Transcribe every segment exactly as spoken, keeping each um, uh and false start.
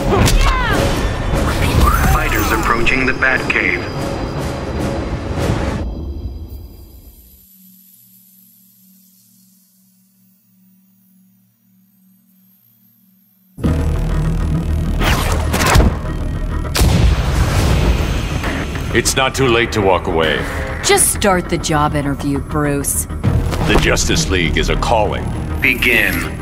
Fighters approaching the Batcave. It's not too late to walk away. Just start the job interview, Bruce. The Justice League is a calling. Begin.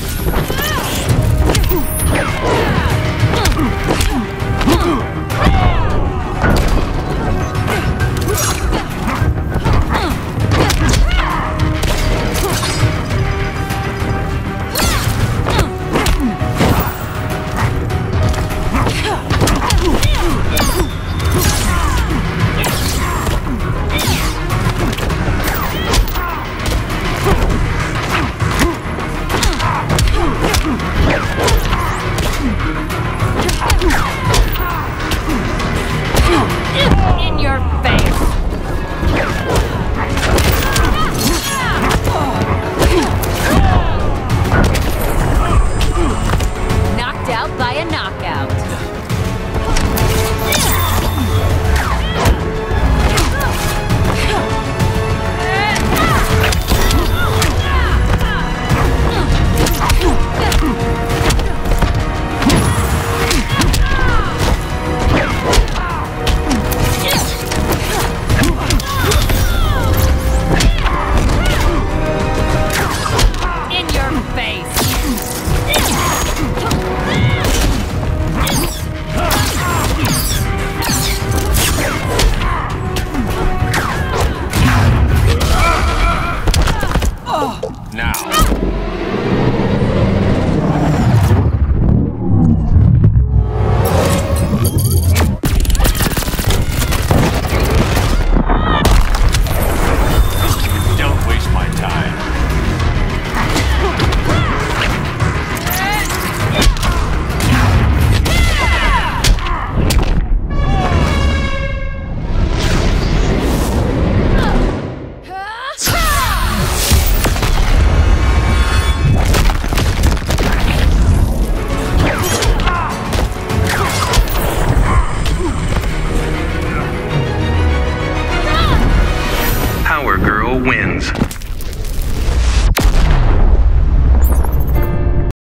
In your face! Knocked out by a knockout.